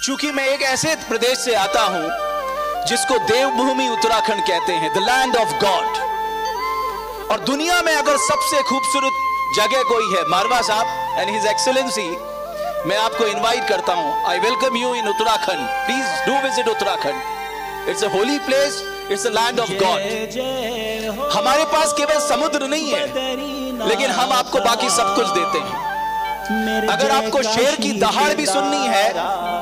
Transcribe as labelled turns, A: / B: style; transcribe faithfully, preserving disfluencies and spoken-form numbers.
A: चूंकि मैं एक ऐसे प्रदेश से आता हूं जिसको देवभूमि उत्तराखंड कहते हैं, द लैंड ऑफ गॉड। और दुनिया में अगर सबसे खूबसूरत जगह कोई है, मारवा साहब एंड हिज एक्सीलेंसी, मैं आपको इनवाइट करता हूं। I welcome you in Uttarakhand, please do visit Uttarakhand. It's a holy place, it's a land of God. हमारे पास केवल समुद्र नहीं है, लेकिन हम आपको बाकी सब कुछ देते हैं। अगर आपको शेर की दहाड़ भी सुननी है